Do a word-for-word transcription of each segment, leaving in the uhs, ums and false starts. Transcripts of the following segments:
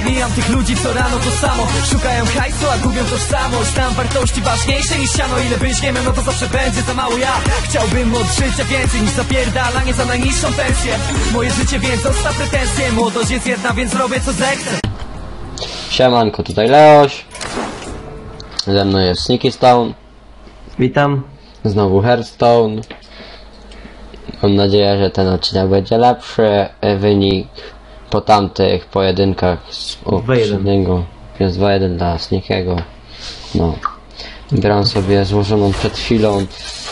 Mijam tych ludzi co rano to samo. Szukają hajsu, a gubią tożsamość. Tam wartości ważniejsze niż siano. Ile byś nie miał, no to zawsze będzie za mało. Ja chciałbym od życia więcej niż zapierdalanie za najniższą pensję. Moje życie więc zostaw pretensje. Młodość jest jedna, więc robię co zechcę. Siemanko, tutaj Leoś. Ze mną jest Sneaky Stone. Witam. Znowu Hearthstone. Mam nadzieję, że ten odcinek będzie lepszy. Wynik po tamtych pojedynkach z poprzedniego jest dwa jeden dla Sneakiego. No. Gram sobie złożoną przed chwilą yy,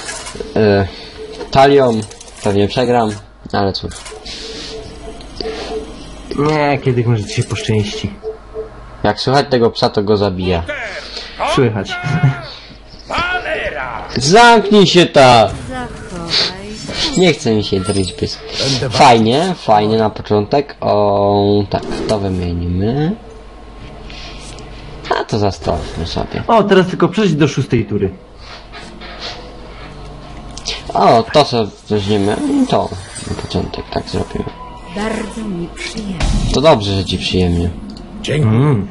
talią. Pewnie przegram, ale cóż. Nie, kiedyś może ci się poszczęści. Jak słychać tego psa, to go zabija. Słychać. Zamknij się ta! Nie chce mi się dryć pies. Fajnie, fajnie na początek. O, tak, to wymienimy. A to zastąpmy sobie. O, teraz tylko przejść do szóstej tury. O, to co weźmiemy, to na początek tak zrobimy. Bardzo mi przyjemnie. To dobrze, że ci przyjemnie. Dzięki. Mm.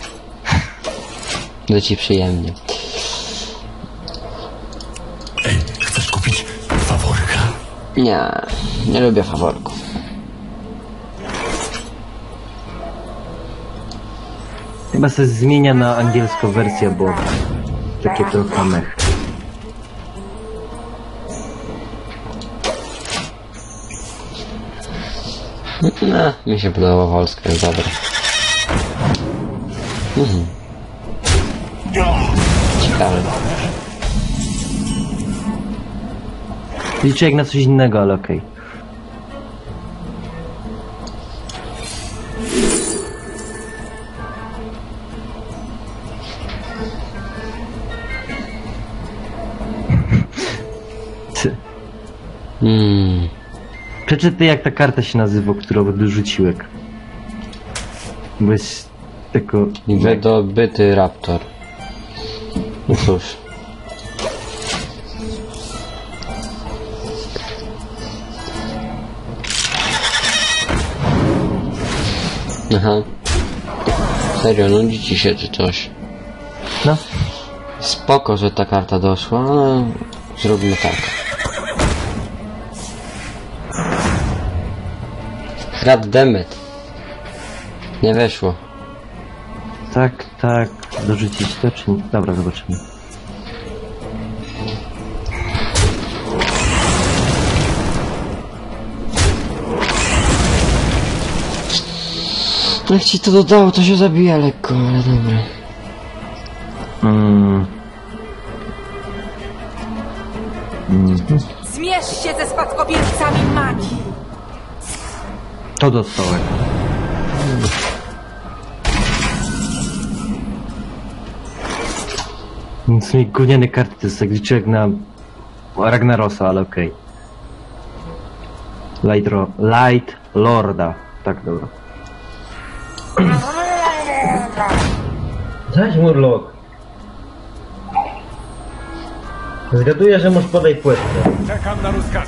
Że ci przyjemnie. Ej, chcesz kupić faworka? Nie, nie lubię faworków. Chyba się zmienia na angielską wersję, bo takie ten samych. No, mi się podoba polska, jest dobra. Mhm. Ciekawe. Liczę jak na coś innego, ale okej. Okay. Hmm. Przeczytaj jak ta karta się nazywa, którą dorzuciłeś. Bo jest tylko... Wydobyty raptor. No cóż. Aha. Serio, nudzi ci się czy coś? No. Spoko, że ta karta doszła, ale zróbmy tak. God damn it. Nie weszło. Tak, tak. Dorzucić to czy nie? Dobra, zobaczymy. Jak ci to dodało, to się zabija lekko, ale dobra. Mm. Mm. Zmierz się ze spadkobiercami magii. To dostałem. Nic mi gówniane karty, to jest jak liczę jak na Ragnarosa, ale okej. Okay. Light, ro Light Lorda. Tak, dobra. Zaś Murloc. Zgaduję, że możesz podać płetkę. Czekam na rozkaz.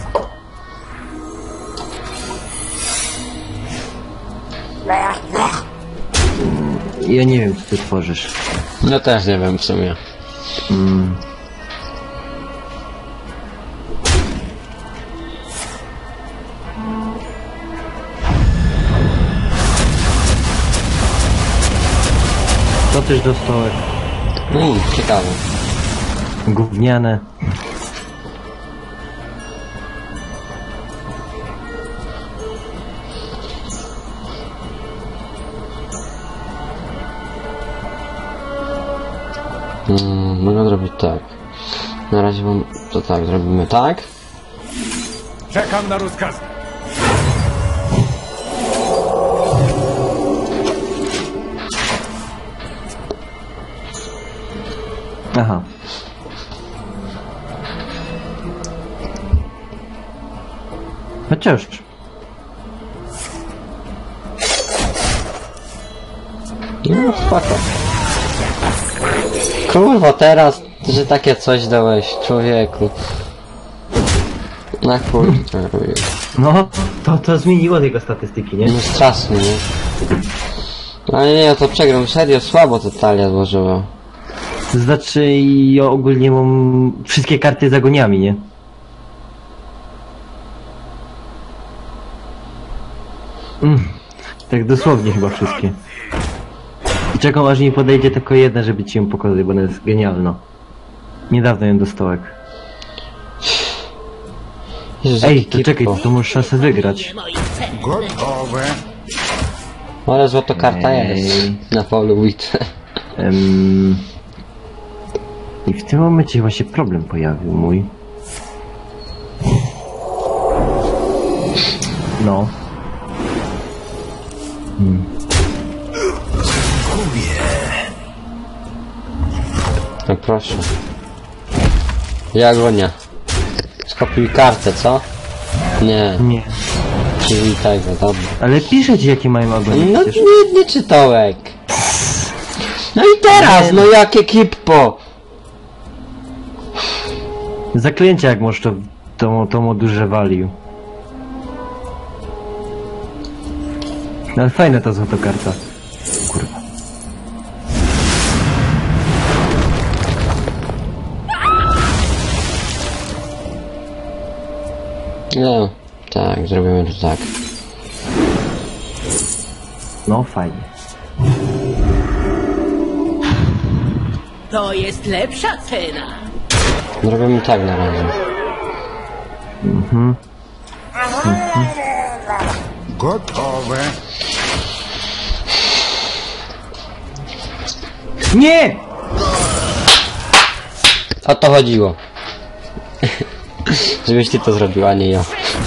Ja nie wiem, co ty tworzysz. No też nie wiem w sumie. Mm. To też dostałem. Mm, ciekawe. Gówniane. Mm, mogę zrobić tak. Na razie mam... to tak, zrobimy tak. Czekam na rozkaz. Aha. Chociaż. No spoko. Kurwa, teraz, że takie coś dałeś, człowieku. Na kurczę, No, to, to zmieniło jego statystyki, nie? no strasznie, nie? Ale nie, to przegram, serio, słabo to talia złożyła. To znaczy, ja ogólnie mam wszystkie karty z agoniami, nie? Mm, tak dosłownie chyba wszystkie. I czekam aż mi podejdzie tylko jedna, żeby ci ją pokazać, bo ona jest genialna. Niedawno ją dostałem. Jezus, Ej, jaki to czekaj, kiepko. to masz szansę wygrać. Gotowe. Ale złoto karta Ej. jest na polu bitwy. Em, I w tym momencie chyba się problem pojawił mój. No. No proszę. Jagonia. Skopiuj kartę, co? Nie, Nie. czyli tego, dobra. Ale piszę ci jakie mają agonie. No przecież. nie, nie czytałek. No i teraz, no jakie kippo. Zaklęcia jak możesz to, to, to mu duże value. No ale fajna ta złota karta. Kurwa. No, tak, zrobimy to tak. No fajnie. To jest lepsza cena. Zrobimy tak na razie. Gotowe. Nie! O to chodziło. Żebyś ty to zrobił, a nie ja.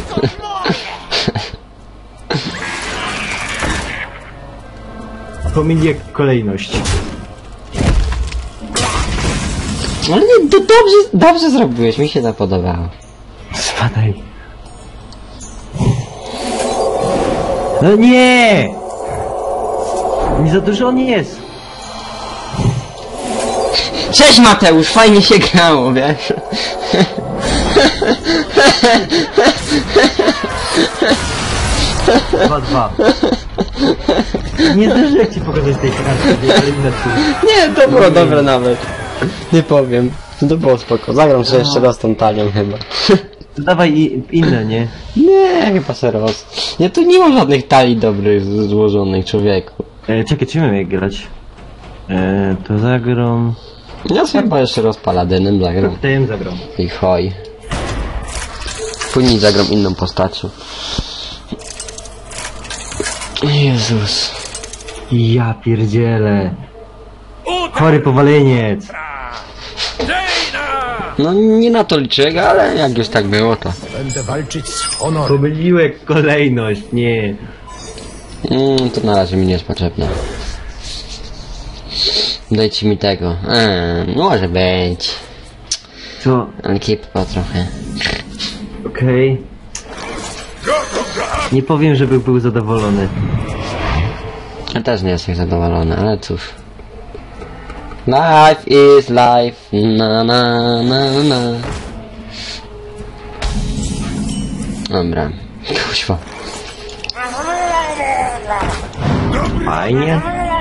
Pomylię kolejność. Ale nie, to dobrze, dobrze zrobiłeś, mi się to podobało. Spadaj. No nie! Nie za dużo on jest. Cześć Mateusz, fajnie się grało, wiesz? dwa dwa. Nie zdążyłem ci pokazać tej karty, ale inaczej. Nie, to było dobre nawet. Nie powiem. To było spoko. Zagram sobie jeszcze raz tą talią chyba. To dawaj i, inne, nie? Nie, chyba se roz. Nie, tu nie ma żadnych talii dobrych z- złożonych, człowieku. E, czekaj, czy mamy jak grać? E, to zagram... Ja sobie chyba jeszcze raz paladynem zagram. Koktajem zagram. I hoj. Później zagram inną postacią. Jezus. Ja pierdzielę. Chory powaleniec. No nie na to liczyłem, ale jak już tak było to. Będę walczyć z honorem. Pomyliłem kolejność, nie. Mm, to na razie mi nie jest potrzebne. Dajcie mi tego. Eee, może być. Co? Ale kiepko trochę. Okej. Nie powiem, żeby był zadowolony. Ja też nie jestem zadowolony, ale cóż. Life is life. Na na na na. Dobra. Kuźwa. Fajnie.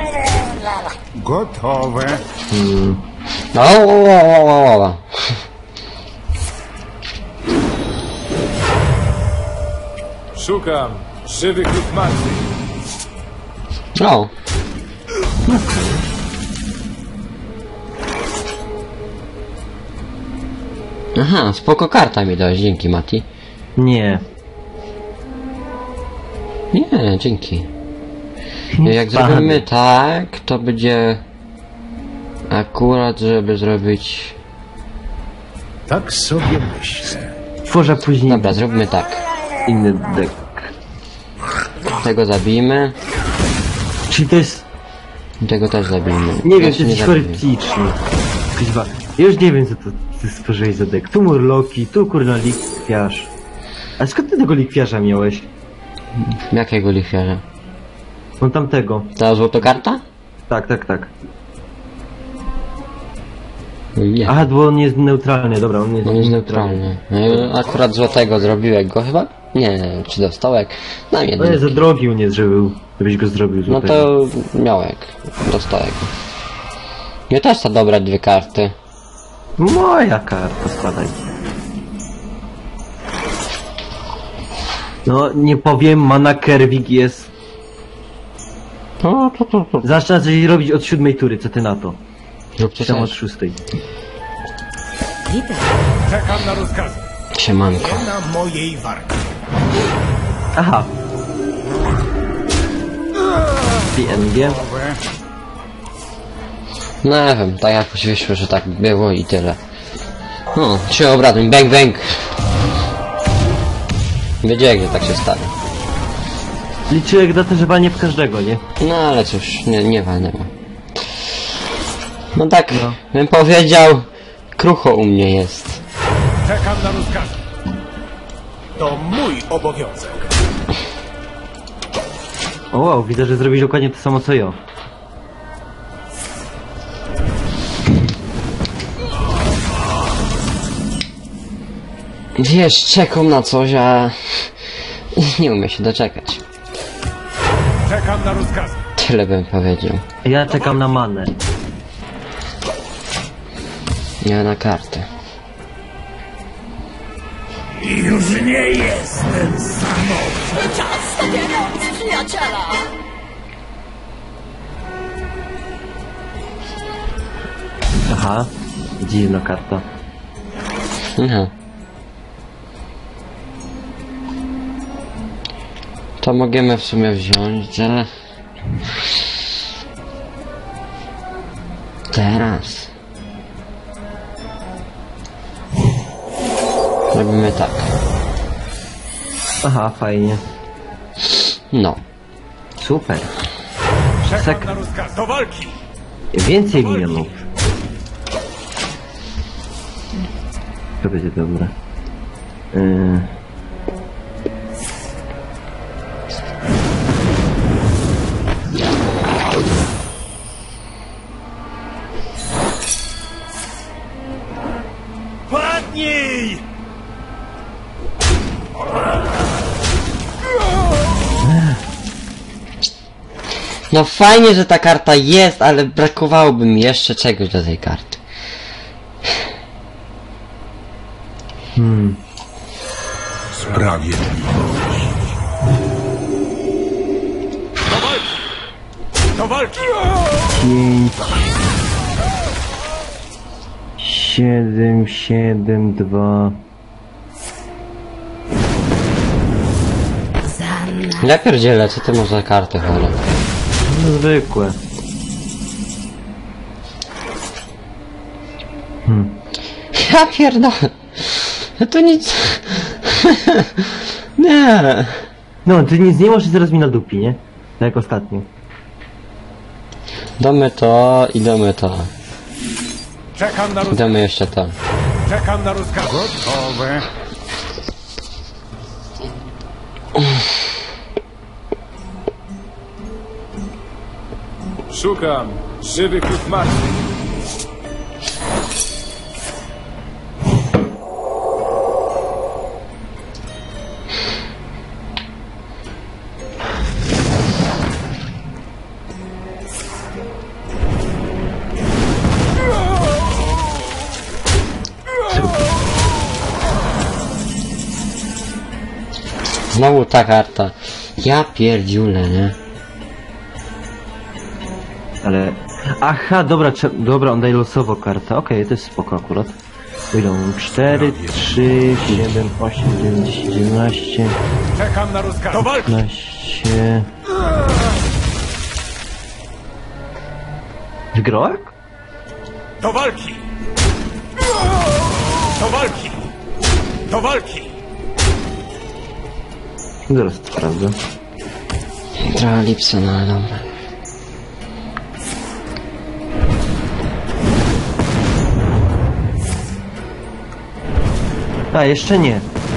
Gotowe. O, o, o, o, o. Szukam żywych lub martwych. O. Aha, spoko karta mi dałeś, dzięki Mati. Nie. Nie, dzięki. Jak zrobimy tak, to będzie akurat, żeby zrobić... Tak sobie myślę. Tworzę później Dobra, zróbmy tak. inny deck. Tego zabijmy, Czyli to jest... tego też zabijmy. Nie wiem, Znaczy, to jest zabijmy. teoretyczny. Kuźwa. Ja już nie wiem, co to ty stworzyłeś za deck. Tu murloki, tu kurna likwiarz. A skąd ty tego likwiarza miałeś? Jakiego lichwiarza? No tamtego. Ta złotokarta? Tak, tak, tak. Nie. Aha, bo on jest neutralny, dobra, on jest On jest neutralny. No, akurat złotego zrobiłeś go chyba? Nie, czy do stołek. Dam No jest jedynkę. za drogi on jest, żeby, żebyś go zrobił No złotego. to miałek. Do stołek. Nie też to dobre dwie karty. Moja karta, składaj. No, nie powiem, mana Kerwig jest... No, to, to, to. Zaczyna coś robić od siódmej tury, co ty na to? Róbcie Czy tam od coś. szóstej. Witaj. Czekam na rozkazy. Siemanko. Nie na mojej warcie. Aha. P N G. No nie wiem, tak jakoś wyszło, że tak było i tyle. No, trzy obrażeń, bang bang. Wiedziałem, że tak się stanie. Liczyłem na to, że walnie w każdego, nie? No ale cóż, nie, nie walnęło. No tak, No. bym powiedział, krucho u mnie jest. Czekam na rozkazy. To mój obowiązek. O wow, widzę, że zrobisz dokładnie to samo co ja. Wiesz, czekam na coś, a nie umiem się doczekać. Czekam na rozkazy. Tyle bym powiedział. Ja czekam na manę. Nie na kartę. Już nie jestem samotny. Czas pieniądz przyjaciela! Aha. Dziwna karta. Aha. To możemy w sumie wziąć, ale... Teraz... Robimy tak. Aha, fajnie. No. Super. Czekam Sek- na rozkazy. Do walki. Więcej minionów. To będzie dobre. Yy... Padnij! No fajnie, że ta karta jest, ale brakowałoby mi jeszcze czegoś do tej karty. Hmm. Sprawiedliwość. Do walki! Do walki! Pięć... Siedem, siedem, dwa... Ja pierdzielę, co ty masz za karty, chore? No, zwykłe. Hmm. Ja pierdolę. No to nic... Nie. No, ty nic nie możesz zaraz mi na dupi, nie? Tak jak ostatnio. Damy to i damy to. Czekam na I rozkazy. damy jeszcze to. Czekam na rozkazy. Gotowe. Szukam żywych lub martwych. Znowu ta karta. Ja pierdziulę, nie? Ale... Aha, dobra, trze- dobra, on daje losowo kartę. Okej, to jest spoko akurat. Idą cztery, trzy, siedem, osiem, dziewięć, dziesięć, jedenaście, Czekam na rozkazy. Do walki! piętnaście... Wygrałek? Do walki! Do walki! Do walki! Zaraz to sprawdzę. Trochę lipsa, no ale dobra. A, jeszcze nie.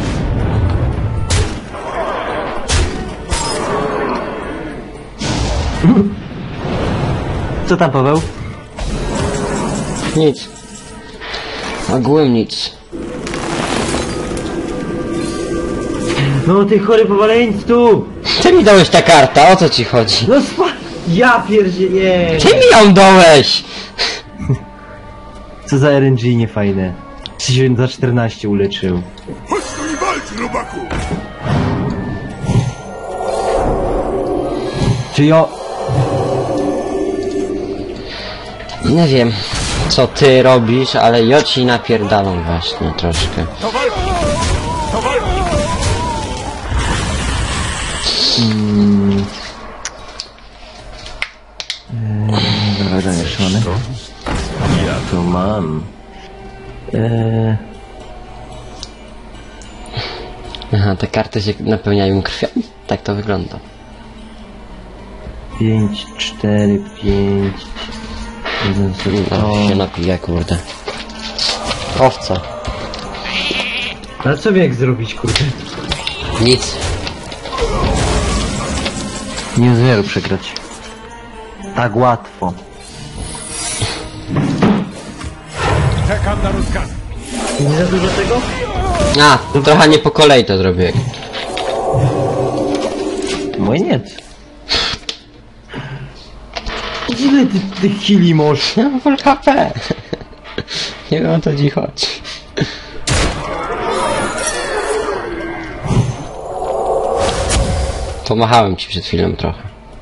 Co tam, Paweł? Nic. Ogółem nic. No ty chory powaleńcu! Ty mi dałeś ta karta, o co ci chodzi? No spa... Ja pierdzie, nie! Ty mi ją dałeś! Co za R N G niefajne. Czy się za czternaście uleczył. Chodź tu i walcz, robaku! Czy ja... Nie wiem, co ty robisz, ale ja ci napierdalam właśnie troszkę. Do walki! Do walki! Mm. Eee, dobra, zamieszany. Ja to mam. Eee, Aha, te karty się napełniają krwią? Tak to wygląda. pięć, cztery, pięć... jeden, O, się napija, kurde. Owca. Ale co jak zrobić, kurde? Nic. Nie zmieru przegrać. Tak łatwo. Czekam na rozkaz. Nie za dużo tego? A, to trochę nie po kolei to zrobię. Mój nie. Ile ty tych chwili masz? Ja mam full H P. Nie wiem o to ci chodzi. Pomachałem ci przed chwilą trochę.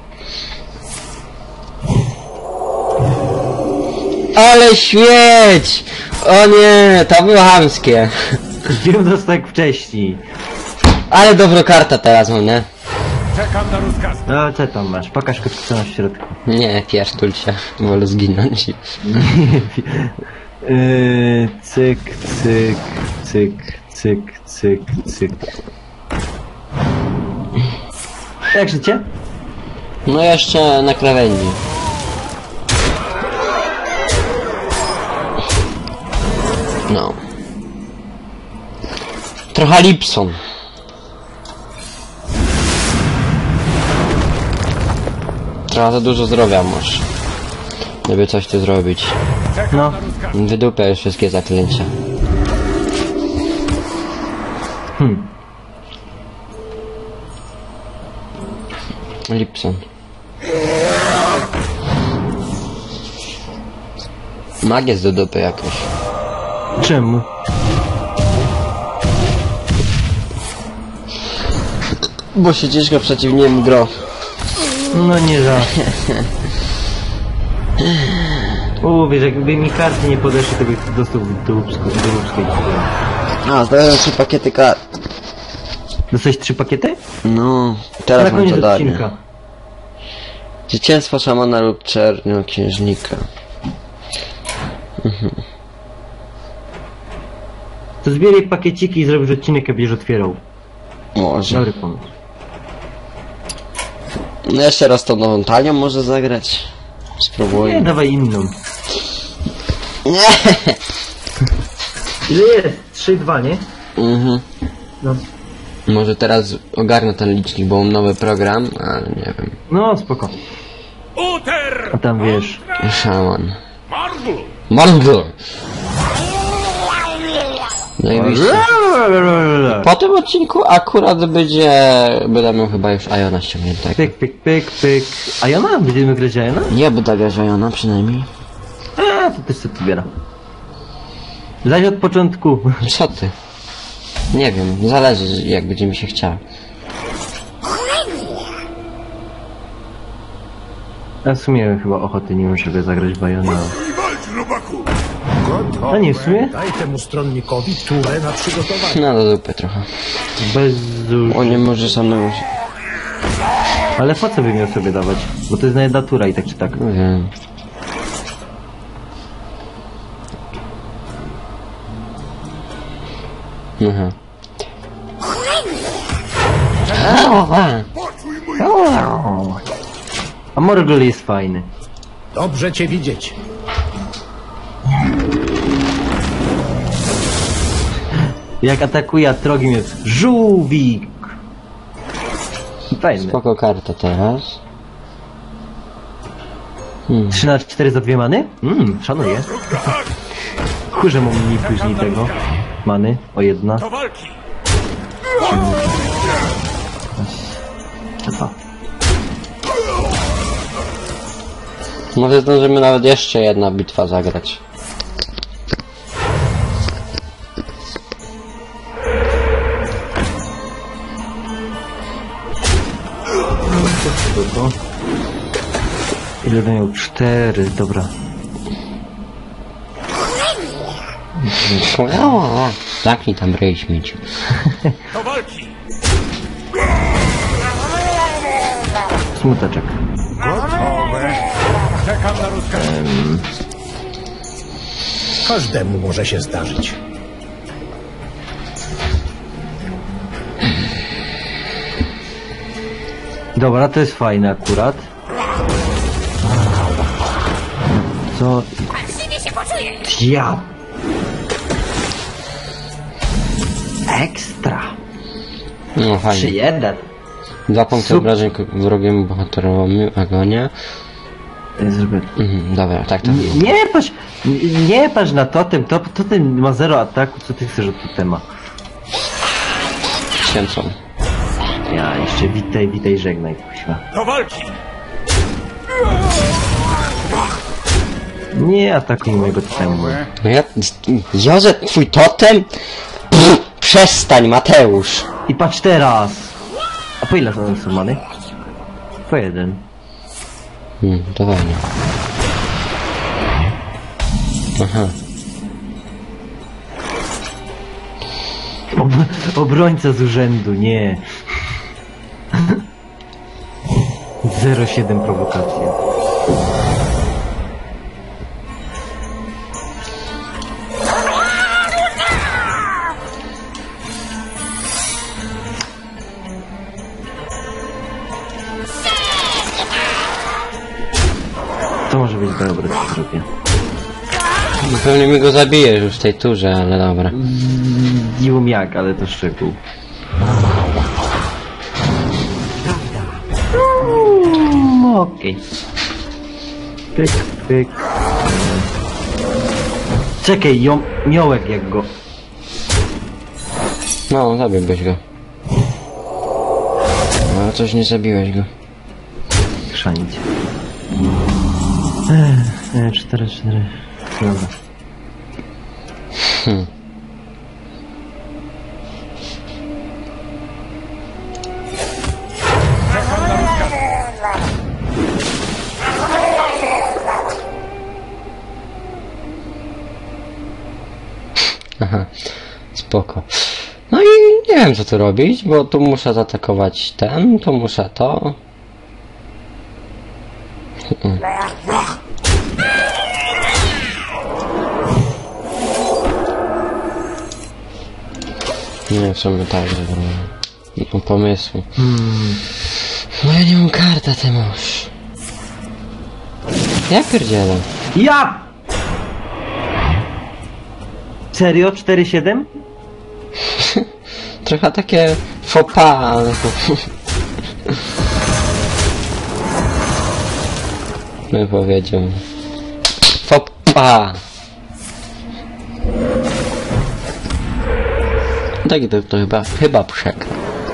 Ale śmieć! O nie, to było chamskie. Wiem to tak wcześniej. Ale dobro karta teraz mam, nie? Czekam na rozkaz. No co tam masz? Pokaż kotkę, co masz w środku. Nie, pierdol się. Wolę zginąć. Yy, cyk, cyk, cyk, cyk, cyk, cyk. Jak życie? No jeszcze na krawędzi. No. Trochę Lipson. Trochę za dużo zdrowia masz. Żeby coś tu zrobić. Czekam No. na rozkaz. Wydupię już wszystkie zaklęcia. Hmm. Lipson. Mag jest do dupy jakoś. Czemu? Bo się ciężko przeciwnikiem gro. No nie za. U, wiesz, jakby mi karty nie podeszły, to bych dostał do łupskiej. A, to trzy pakiety kart. Dostałeś trzy pakiety? No, Na teraz mam koniec zadanie. odcinka. Zwycięstwo szamana lub czernią-księżnika. To zbieraj pakieciki i zrobisz odcinek, jak będziesz otwierał. Może. Dobry pomysł. No jeszcze raz tą nową talią może zagrać. Nie, Spróbuję. dawaj inną. Nie. Ile jest? trzy dwa, nie? Mhm. No. Może teraz ogarnę ten licznik, bo mam nowy program, ale nie wiem. No, spoko. Uter! A tam wiesz. Szaman. Mardu! Mordor! Zajebiście. Po tym odcinku akurat będzie... Będę miał chyba już Iona ściągniętego. Pyk, pyk, pyk, pyk. A Jona? Będziemy grać Jona? Nie będę grać Iona przynajmniej. A, to też sobie pobiera. Zaś od początku. Co ty? Nie wiem, zależy jak będzie mi się chciało. A w sumie chyba ochoty nie mam, żeby zagrać Bajona. I walcz, robaku! A nie, w sumie? Daj temu stronnikowi turę na przygotowanie. No do dupy trochę. Bez zuż... On nie może samemu się... Ale po co by miał sobie dawać? Bo to jest jedna tura i tak czy tak. Nie wiem. Aha. Poczuj mój... A Morgul jest fajny. Dobrze cię widzieć. Jak atakuje Atrogim jest żółwik. Fajny. Spoko karta teraz. Hmm. trzy na cztery za dwie many? Mmm, szanuję. Kurze mu mniej później tego. Many, o jedna. Do walki! Dwa. Może zdążymy nawet jeszcze jedna bitwa zagrać. Spoko. Ile to miał? Cztery, dobra. Zamknij tam ryj śmieci. Do walki! Smuteczek. Gotowe! Czekam na rozkaz. Każdemu może się zdarzyć. Dobra, to jest fajne akurat. Co? Ja! Ekstra! No trzy fajnie. jeden. Dwa punkty Super. obrażeń wrogiemu bohaterowi Agonia. Zrobię. Mhm, dobra, tak, tak. Nie, nie patrz, nie, nie patrz na totem, to, totem ma zero ataku, co ty chcesz od totema? Święcą. Ja jeszcze witaj, witaj, żegnaj, kuźwa. Do walki! Nie atakuj mojego totemu. No ja... Józef, twój totem? Pff, przestań, Mateusz. I patrz teraz! A po ile są są many? Po jeden. Hmm, to fajnie. Aha. Ob obrońca z urzędu, nie. zero siedem prowokacja. To może być dobre, co zrobię. No pewnie mi go zabijesz już w tej turze, ale dobra. Nie wiem jak, ale to szczegół. Mm, Okej. Pyk, pyk. Czekaj, ją, miołek jak go. No, zabiłbyś go. Ale coś nie zabiłeś go. Chrzanić. Ech, nie, cztery, cztery. Dobra. Hmm. Czekam na rozkaz. Aha, spoko. No i nie wiem co tu robić, bo tu muszę zaatakować ten, tu muszę to. Mm. Nie wiem, w sumie tak, że nie mam pomysłu. Hmm. No ja nie mam karty, ty masz. Ja pierdzielę. Ja! Serio? cztery siedem? Trochę takie faux pas, ale to... bym powiedział. Faux pas. Tak to, to chyba, chyba przegra.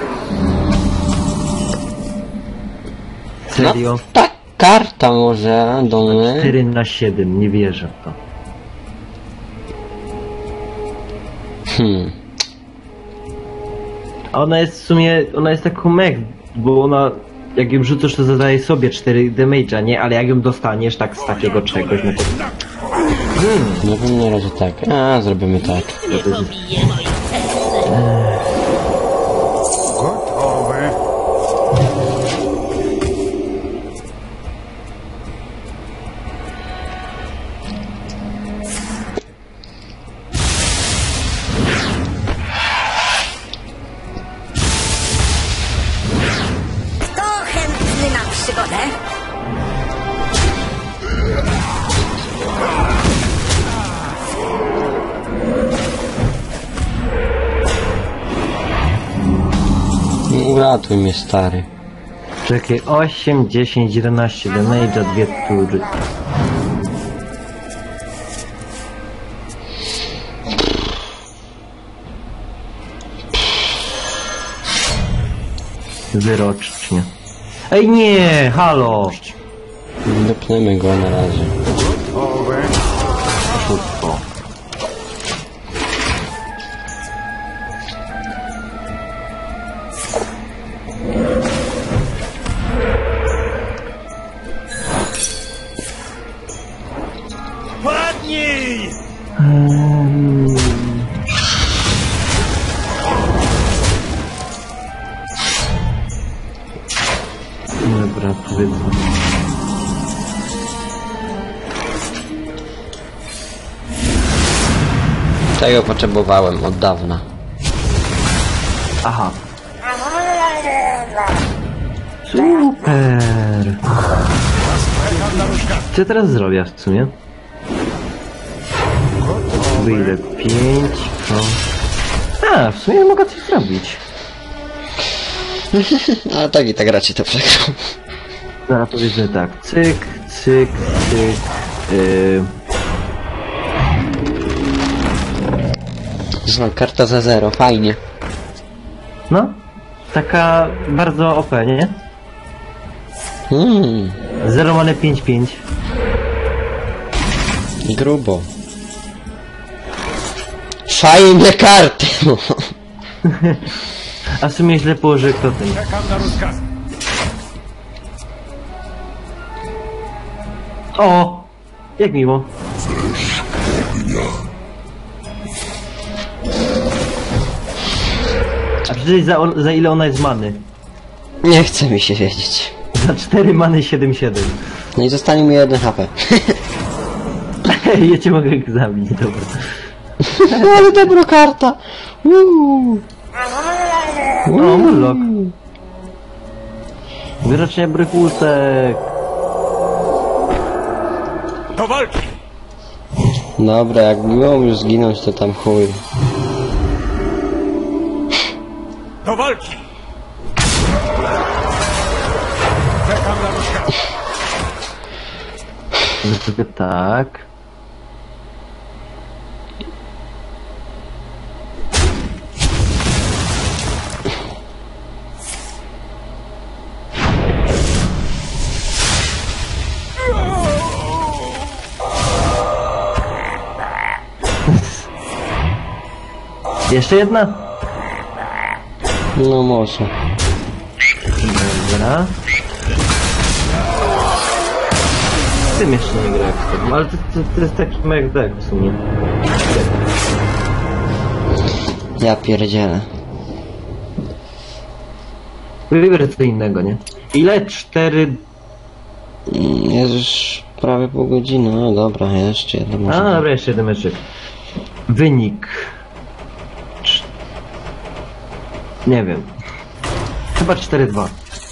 Serio? No, ta karta może dolny. cztery na siedem, nie wierzę w to. Hmm. A ona jest w sumie, ona jest taką mech, bo ona, jak ją rzucasz, to zadaje sobie cztery damage'a, nie? Ale jak ją dostaniesz tak z takiego czegoś, no to... No bym na razie tak. A, zrobimy tak. to jest... Gotowe! Kto chętny na przygodę? Uratuj mnie, stary. Czekaj, osiem, dziesięć, jedenaście damage'a, dwie tury. Wyrocznie. Ej nie, halo! Dopniemy go na razie. Gotowe. Oszustwo. Padnij! Um... Dobra, powiedzmy. Tego potrzebowałem od dawna. Aha. Super. Co ja teraz zrobię w sumie? Wyjdę pięć. O. A, w sumie mogę coś zrobić. Ale tak i tak raczej to przegrał. Zaraz powiedzmy tak. Cyk, cyk, cyk. Yy. Znowu karta za zero, fajnie. No. Taka bardzo O P, nie? Hmm, Zero many pięć pięć. grubo. Fajne karty! A w sumie źle położę kto ten. Czekam na rozkaz. O! Jak miło. A przecież za, za ile ona jest many? Nie chce mi się wiedzieć. Za cztery many siedem siedem. No i zostanie mi jeden H P. Ja cię mogę zabić, dobra. Ale dobra karta! Uuu. No, Murloc. Wyrocznie brykusek. Do walki! Dobra, jak miałem już zginąć, to tam chuj. Do walki! Czekam na rozkaz. Zrobię tak. Jeszcze jedna? No może. Dobra. Z tym jeszcze nie grałem z tym, ale to, to, to jest taki mech deck w sumie. Ja pierdzielę. Wybierę co innego, nie? Ile? Cztery... Mm, Jest już prawie pół godziny, no dobra, jeszcze jedno A, może. dobra, jeszcze jeden meczek. Wynik... Cz- Nie wiem. Chyba cztery dwa.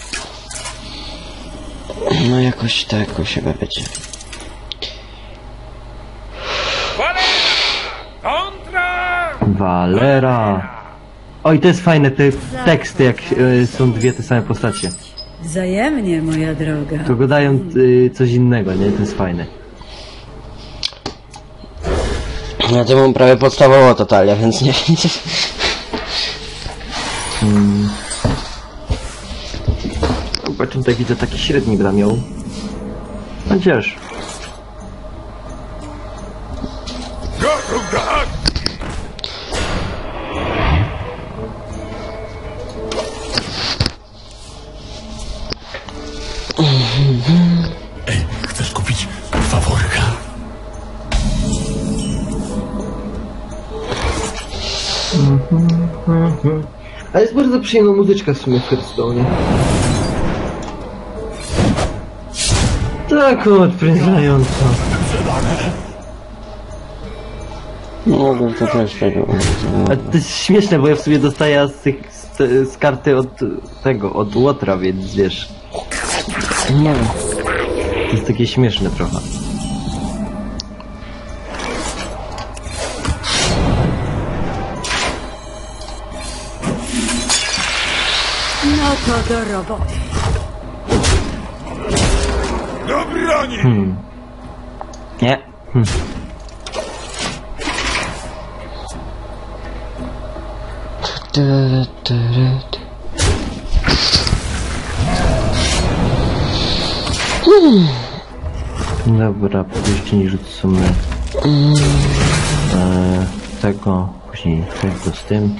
No jakoś tak, jakoś chyba będzie. Kontra! Valera. Oj, to jest fajne, te teksty, jak y, są dwie te same postacie. Wzajemnie, moja droga. To go dają y, coś innego, nie? To jest fajne. Ja to mam prawie podstawowo totalnie, więc nie Hmm. Zobaczmy, tak widzę, taki średni gra miał. Chociaż. Gotów do akcji! Ej, chcesz kupić faworka? Ale jest bardzo przyjemna muzyczka w sumie w Hearthstone. Tak odprężająca. mogę to też tego. A to jest śmieszne, bo ja w sobie dostaję z, tych, z, z karty od tego, od Łotra, więc wiesz. Nie wiem. To jest takie śmieszne trochę. No to do roboty. Do broni! Hmm. Nie. Hmm. Dobra, później rzucimy e, tego, później tego z tym.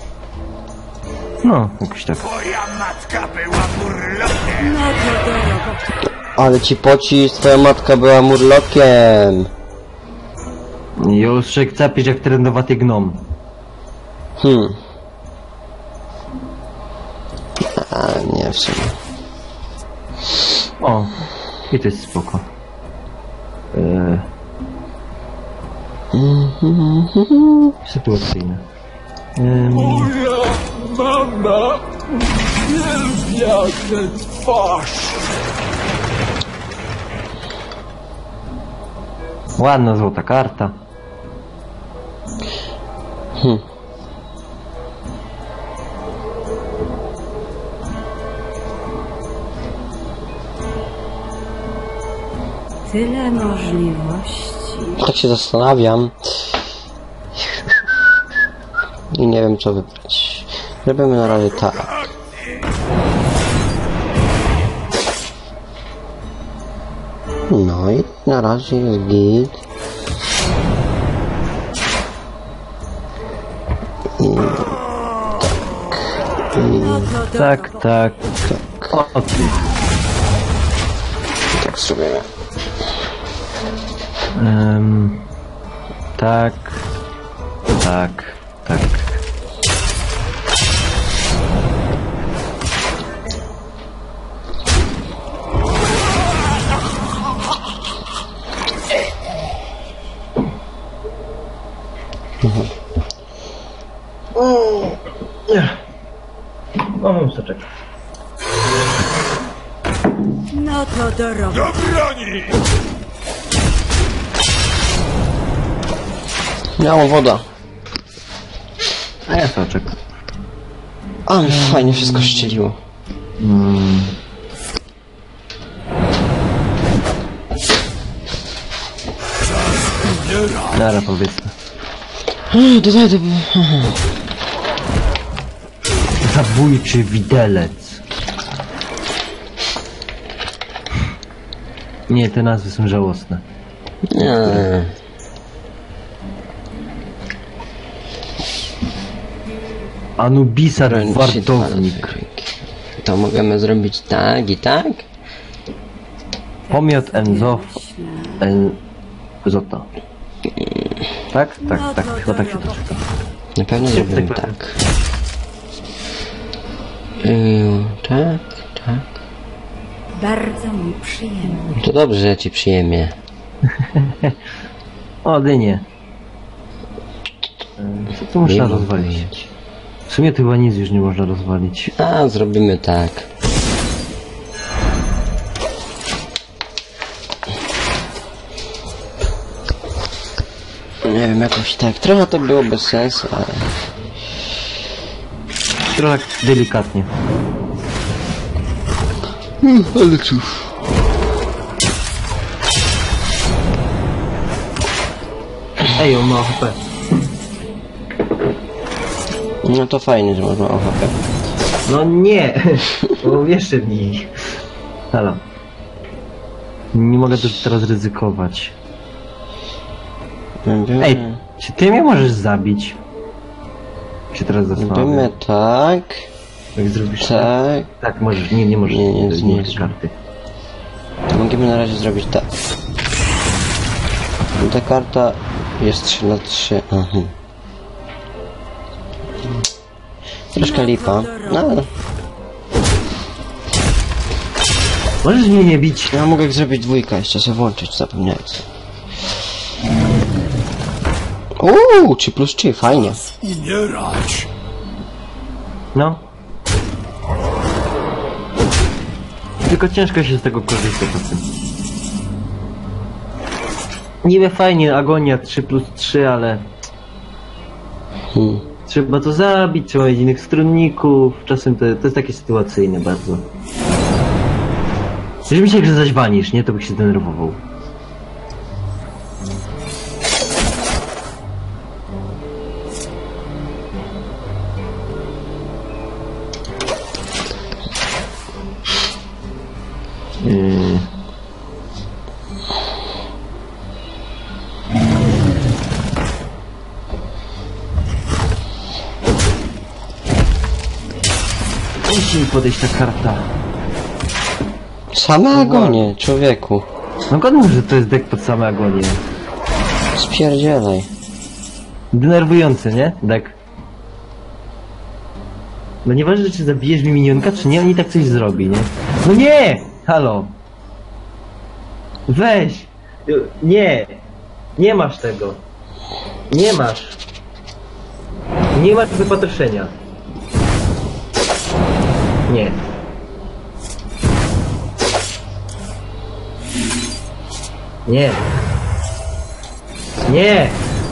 No, jakoś tak. Twoja matka była burlokiem! No to do roboty. Ale ci pocisk, twoja matka była murlokiem. Już capisz jak trendowaty gnom. Hmm. A nie w sumie. O, i to jest spoko. E, sytuacyjne. Ehm, Moja mama uwielbia tę twarz! ładna złota karta. Hmm. Tyle możliwości. Tak się zastanawiam. I nie wiem co wybrać. Robimy na razie tak. No i na razie jest git. I No to do Tak, roboty. tak. O, ty. tak zrobimy. Ehm, tak. Tak. Tak. No, mam soczek. No to do roboty. Do broni! Miało woda. A ja soczek. A mi fajnie wszystko ścieliło. Mm. Dara powiedzmy. Dodaj to. Zabójczy widelec. Nie, te nazwy są żałosne. Nie. Anubisa Ręcznie wartownik. dwa dźwięki. To możemy zrobić tak i tak? Pomiot Enzof. En... Zota. Tak? Tak, No tak. to Chyba do tak się to roboty. czyta. Na pewno zrobimy tak. tak. Yy, tak, tak. Bardzo mi przyjemnie. To dobrze, że ci przyjemnie. O, dynie. E, Co tu można Nie rozwalić? mówię. W sumie to chyba nic już nie można rozwalić. A, zrobimy tak. Nie wiem, jakoś tak. Trochę to było bez sensu, ale... Trochę delikatnie. Ale cóż. Ej, on ma O H P. No to fajnie, że można O H P. No nie! Bo jeszcze mniej. Halo. Nie mogę tu teraz ryzykować. Będziemy... Ej, czy ty mnie możesz zabić? Się teraz Robimy zastanawiam. tak... Jak zrobisz tak? Tak... Tak, możesz. Nie, nie możesz. Nie, nie, to nie, jest nie. karty. To możemy na razie zrobić tak. Ta karta jest trzy na trzy. Aha. Troszkę lipa. No, ale Możesz mnie nie bić. ja mogę zrobić dwójkę, jeszcze sobie włączyć, zapomniałeś. Uuu, trzy plus trzy, fajnie. Umierać. No. Tylko ciężko się z tego korzysta czasem. Niby fajnie, agonia trzy plus trzy, ale... Hmm. Trzeba to zabić, trzeba mieć innych stronników. Czasem to, to jest takie sytuacyjne bardzo. Jeżeli mi się że zaś wanisz, nie? To bych się denerwował. Yy, musi mi podejść ta karta. Same agonie, człowieku. No god mów, że to jest deck pod same agonie. Spierdzielaj. Denerwujący, nie? Deck. No nieważne, czy zabijesz mi minionka, czy nie, on i tak coś zrobi, nie? No nie! Halo! Weź! Nie! Nie masz tego! Nie masz! Nie masz wypatroszenia. Nie. Nie. Nie!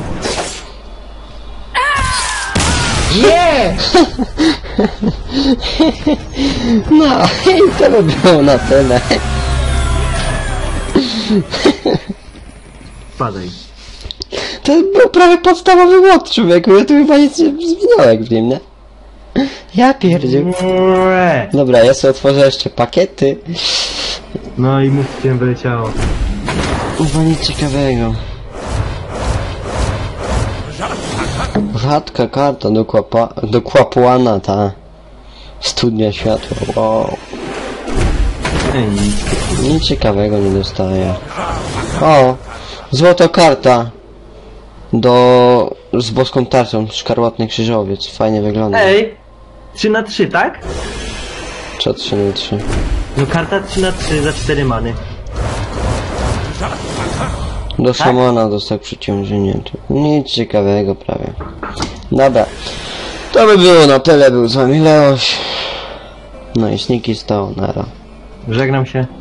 Nie! No i to by było na tyle. Spadaj. To był prawie podstawowy mod, człowieku. Ja tu chyba nic nie zmieniałem w nim, nie? Ja pierdził. Nie. Dobra, ja sobie otworzę jeszcze pakiety. No i mów, cię wyleciało. Chyba nic ciekawego. Rzadka karta do, kłapa, do kłapłana, ta. Studnia światła, wow. Ej, nic. Nic ciekawego nie dostaję. O! Złota karta. Do... z boską tarczą, szkarłatny krzyżowiec. Fajnie wygląda. Ej! trzy na trzy, tak? Co trzy na trzy? No karta trzy na trzy za cztery many. Do szamana dostał przyciążnięty. Nic ciekawego prawie. Dobra. To by było na tyle. Był z wami Leoś. No i Sniki stał, nara. Żegnam się.